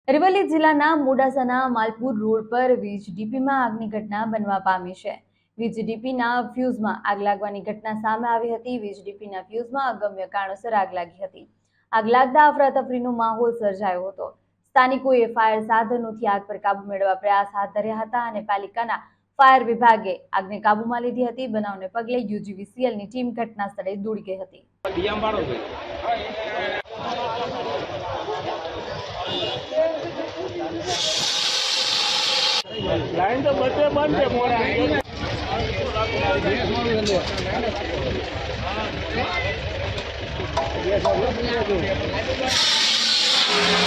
અરવલ્લી જિલ્લાના મોડાસાના માલપુર રોડ પર વીજ ડીપીમાં આગની ઘટના બનવા પામી છે। વીજ ડીપીના ફ્યુઝમાં આગ લાગવાની ઘટના સામે આવી હતી। વીજ ડીપીના ફ્યુઝમાં અગમ્ય કારણોસર આગ લાગી હતી। આગ લાગતા અફરાતફરીનો માહોલ સર્જાયો હતો। સ્થાનિકોએ ફાયર સાધનોથી આગ પર કાબુ મેળવવા પ્રયાસ હાથ ધર્યા હતા અને પાલિકાના ફાયર વિભાગે આગને કાબૂમાં લીધી હતી। બનાવને પગલે યુજીવીસીએલની ટીમ ઘટના સ્થળે દોડી ગઈ હતી। लाइन तो बच्चे बंद है मोड़ा